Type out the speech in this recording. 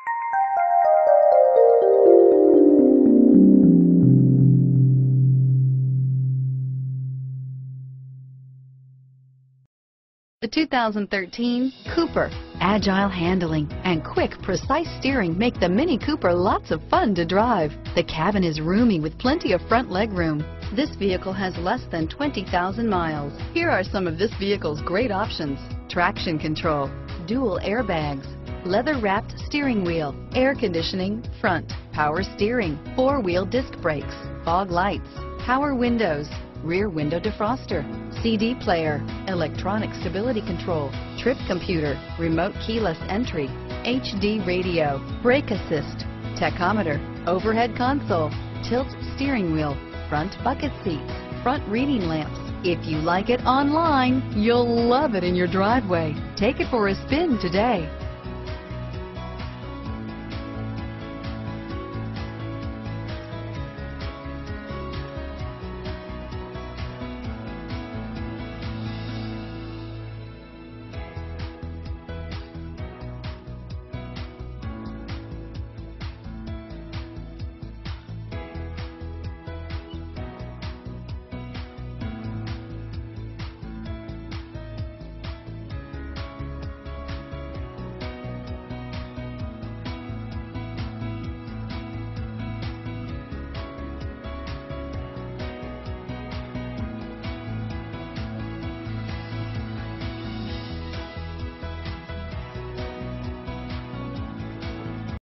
The 2013 Cooper. Agile handling and quick, precise steering make the Mini Cooper lots of fun to drive. The cabin is roomy with plenty of front legroom. This vehicle has less than 20,000 miles. Here are some of this vehicle's great options: traction control, dual airbags, leather-wrapped steering wheel, air conditioning, front, power steering, four-wheel disc brakes, fog lights, power windows, rear window defroster, CD player, electronic stability control, trip computer, remote keyless entry, HD radio, brake assist, tachometer, overhead console, tilt steering wheel, front bucket seats, front reading lamps. If you like it online, you'll love it in your driveway. Take it for a spin today.